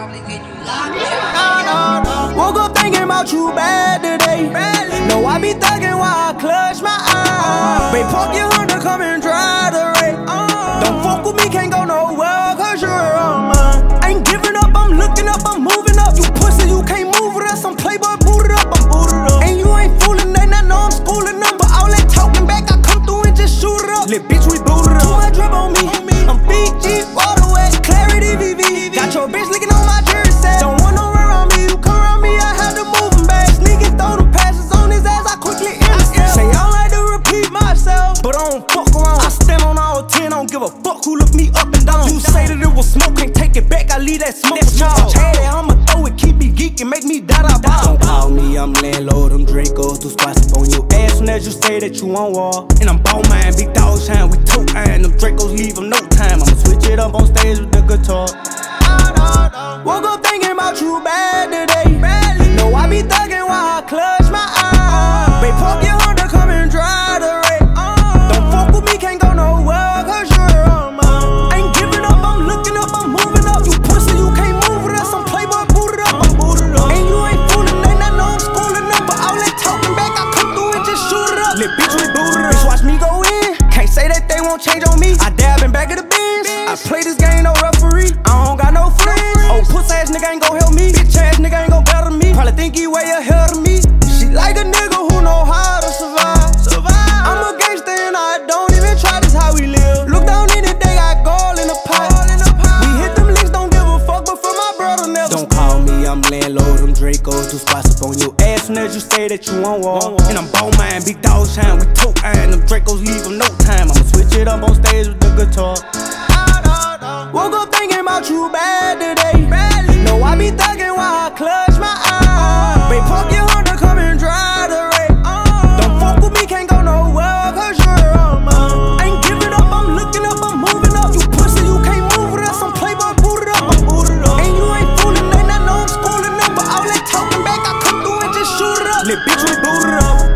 probably get you lockjaw. Woke up thinking about you bad today. No, I be thuggin' while I clutch my eyes. Babe, park your Honda, come and drive the Wraith. Don't fuck with me, can't go nowhere, cause you're on mine. Ain't giving up, I'm looking up, I'm moving up. You pussy, you can't move with us, I'm Playboy booted up, I'm booted up. And you ain't fooling, they not know I'm schooling them. But all that talking back, I come through and just shoot it up. Lit bitch, we booted up. Too much drip on me, I'm Fiji, water wet, clarity VV. Got your bitch licking on my jersey set. Don't want no run around me, you come around me, I have to move him back. Sneaking, throw the passes on his ass, I quickly intercept. Say I don't like to repeat myself, but I don't fuck around. I stand on all 10, I don't give a fuck who look me up and down. You say that it was smoke, can't take it back, I leave that smoke with y'all. Hey, I'ma throw it, keep me geeking, make me da-da-bow. Don't call me, I'm landlord, them Dracos, do spots up on your ass soon as you say that you on wall. And I'm ball man, big dog shine, we toe iron, them Dracos leave them no time. I'ma switch it up on stage with the guitar. Woke up thinking about you bad today. No, I be thuggin' while I clutch my eyes. Babe, park your Honda, come and drive the Wraith. Don't fuck with me, can't go nowhere, cause you're on mine. Ain't giving up, I'm looking up, I'm moving up. You pussy, you can't move with us, I'm Playboy booted up, I'm booted up. And you ain't fooling, they not know I'm schooling them. But all that talking back, I come through and just shoot it up. Lit bitch, we booted up. Bitch, watch me go in, can't say that they won't change on me. I dab in back of the Benz, I play this game, no referee. I don't got no friends. Oh, puss ass nigga ain't gon' help me. Bitch ass nigga ain't gon' better me. Probably think he way ahead of me. She like a nigga who know how to survive. I'm a gangster and I don't even try, this how we live. Look down in it, they got gold in the pot. We hit them licks, don't give a fuck, but for my brother never. Don't call me, I'm landlord, them Dracos, do spots up on your ass soon as you say that you on wall. And I'm ball man, big dog shine, we toe iron, them Dracos leave them no time. I'ma switch it up on stage with the guitar. Woke up thinking about you bad today. No, I be thuggin' while I clutch my eyes. Babe, park your Honda, come and drive the Wraith. Don't fuck with me, can't go nowhere, cause you're on mine. Ain't giving up, I'm looking up, I'm moving up. You pussy, you can't move with us, I'm Playboy booted up, I'm booted up. And you ain't fooling, they not know I'm schooling them. But all that talking back, I come through and just shoot it up. Lit bitch, we booted up.